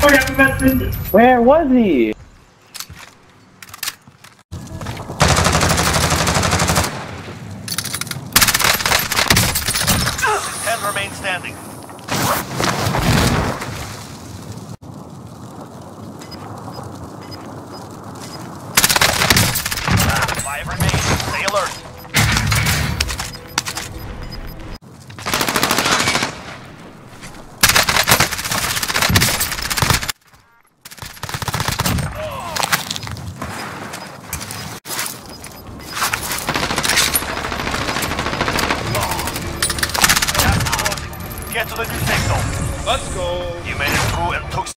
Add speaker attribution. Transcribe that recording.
Speaker 1: Where was he?
Speaker 2: 10 remain standing. Five remain. Stay alert. Get to the new safe zone.
Speaker 3: Let's go.
Speaker 2: You made it through and took